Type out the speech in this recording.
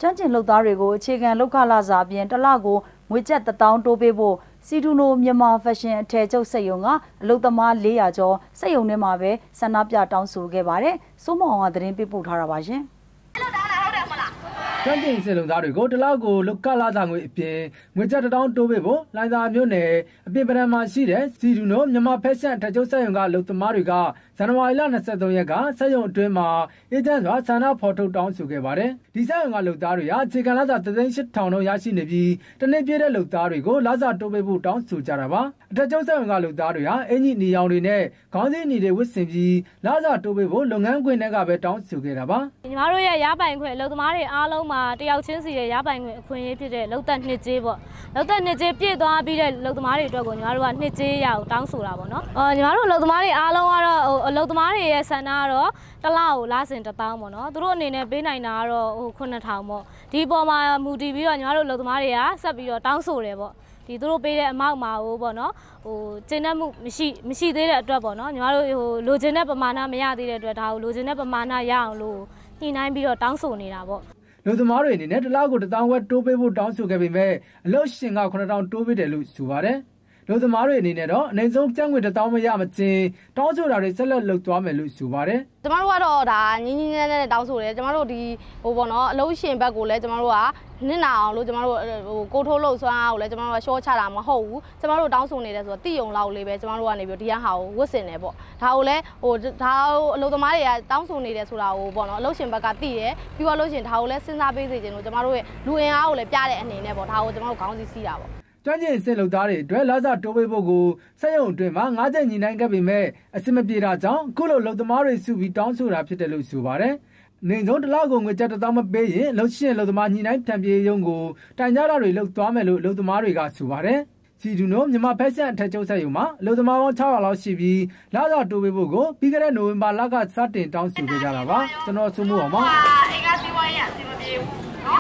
ကျွမ်းကျင်လုပ်သားတွေကိုအခြေခံလုပ်ခလစာအပြင်တစ်လကိုငွေကျပ်1000တိုးပေးဖို့စီဒူနိုမြန်မာဖက်ရှင်အထည်ချုပ်စက်ရုံကအလုပ်သမား400ကျော်စက်ရုံထဲမှာပဲဆန္ဒပြတောင်းဆိုခဲ့ပါတယ်။စိုးမောင်ကသတင်းပေးပို့ထားတာပါရှင်။ကျွမ်းကျင်စစ်လုံသားတွေကိုတလောက်ကိုလုကလာစာငွေအပြင်ငွေကျပ်1000တိုးပေးဖို့လိုင်သာမြို့နယ်အပြင်ပရံမှာရှိတဲ့စီဒူနိုမြန်မာဖက်ရှင်အထည်ချုပ်စက်ရုံကလုပ်သမားတွေကဇန်နဝါရီလ23ရက်ကစက်ရုံအတွင်းမှာအေဂျင့်စွာဆန္ဒဖော်ထုတ်တောင်းဆိုခဲ့ပါတယ်။ဒီစက်ရုံကလုပ်သားတွေကအခြေခံလစာ38,000လုံးရရှိနေပြီးတနေ့ပြည့်တဲ့လုပ်သားတွေကိုလစာတိုးပေးဖို့တောင်းဆိုကြတာပါ။အထည်ချုပ်စက်ရုံကလုပ်သားတွေဟာအင်ကြီးနေရောင်တွေနဲ့ခေါင်းစည်းညီတွေဝတ်ဆင်ပြီးလစာတိုးပေးဖို့လုပ်ငန်းခွင်တွေကပဲတောင်းဆိုခဲ့တာပါ။ညီမတို့ရဲ့ရပိုင်ခွင့်အလုပ်သမားတွေအားလုံးမှာတယောက်ချင်းစီရဲ့ရပိုင်ခွင့်အခွင့်အရေးဖြစ်တဲ့လောက်သက်နှစ်ကြေးပေါ့။လောက်သက်နှစ်ကြေးပြည့်သွားပြီးတဲ့လုပ်သမားတွေအတွက်ကိုညီမတို့ကနှစ်ကြေးရအောင်တောင်းဆိုတာပေါ့နော်။ညီမတို့လုပ်သမားတွေအားလုံးကတော့အလုပ်သမားတွေရဲ့ဆန္ဒကတော့တစ်လကိုလစဉ်1000ပေါ့နော်။သူတို့အနေနဲ့ပေးနိုင်တာကတော့9000ပေါ့။ဒီပေါ်မှာမူတည်ပြီးတော့ညီမတို့လုပ်သမားတွေကဆက်ပြီးတော့တောင်းဆိုတယ်ပေါ့။ဒီသူတို့ပေးတဲ့အမောက်မှာပေါ့နော်ကျင်းနှက်မှုမရှိသေးတဲ့အတွက်ပေါ့နော်ညီမတို့လိုချင်တဲ့ပမာဏမရသေးတဲ့အတွက်ဒါကိုလိုချင်တဲ့ပမာဏရအောင်လို့ညှိနှိုင်းပြီးတော့တောင်းဆိုနေတာပေါ့လူသမားတွေအနေနဲ့တစ်လောက်ကို1000ဝက်တိုးပေးဖို့တောင်းဆိုခဲ့ပေမဲ့အလုပ်ရှင်က9000တိုးပေးတယ်လို့ဆိုပါတယ်လူသမားတွေအနေနဲ့တော့အနေဆုံးကျပ်ငွေ1000မရမချင်းတောင်းဆိုတာတွေဆက်လက်လုပ်သွားမယ်လို့ဆိုပါတယ်ကျမတို့ကတော့ဒါငင်းငင်းနဲ့တောင်းဆိုတယ်ကျမတို့ဒီပေါ့နော်အလုပ်ရှင်ဘက်ကိုလည်းကျမတို့ကနစ်နာအောင်လို့ကျမတို့ကိုထိုးလို့ဆွမ်းအားကိုလည်းကျမတို့ကရှော့ချတာမဟုတ်ဘူးကျမတို့တောင်းဆိုနေတယ်ဆိုတော့တိယုံလောက်လေးပဲကျမတို့ကနေပြီးဒီဟာကိုဝတ်ဆင်တယ်ပေါ့ဒါကိုလည်းဒါအလုပ်သမားတွေကတောင်းဆိုနေတယ်ဆိုတာကိုပေါ့နော်အလုပ်ရှင်ဘက်ကသိတယ်ပြီးတော့အလုပ်ရှင်ဒါကိုလည်းစဉ်းစားပေးစေချင်လို့ကျမတို့ရဲ့လူအင်အားကိုလည်းပြတဲ့အနေနဲ့ပေါ့ဒါကိုကျမတို့ခေါင်းစည်းစီးတာပေါ့ကျွမ်းကျင်စစ်လုပ်သားတွေအတွက်လစာတိုးပေးဖို့ကိုစက်ရုံအတွင်းမှာ9ချက်ညီနိုင်ခဲ့ပေမဲ့အဆင်မပြေတာကြောင့်အခုလိုလုပ်သမားတွေစုပြီးတောင်းဆိုတာဖြစ်တယ်လို့ဆိုပါတယ်။နေဆုံးတစ်လောက်ကိုငွေကျပ်1000မပေးရင်လုပ်ရှင်လုပ်သမားညီနိုင်ဖြန်ပြေရုံကိုတိုင်ကြတာတွေလုပ်သွားမယ်လို့လုပ်သမားတွေကဆိုပါတယ်။စီဒူနိုမြန်မာဖက်ရှင်အထည်ချုပ်စက်ရုံမှာလုပ်သမားပေါင်း600လောက်ရှိပြီးလစာတိုးပေးဖို့ကိုပြီးခဲ့တဲ့နိုဝင်ဘာလကစတင်တောင်းဆိုခဲ့ကြတာပါ။ကျွန်တော်စုမှုအောင်ပါ။အင်္ဂါစီဝိုင်းရအဆင်မပြေဘူး